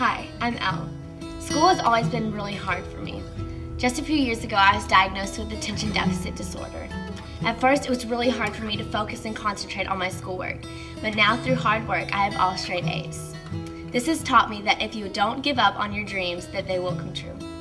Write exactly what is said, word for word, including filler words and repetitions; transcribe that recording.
Hi, I'm Elle. School has always been really hard for me. Just a few years ago, I was diagnosed with attention deficit disorder. At first, it was really hard for me to focus and concentrate on my schoolwork, but now through hard work, I have all straight A's. This has taught me that if you don't give up on your dreams, that they will come true.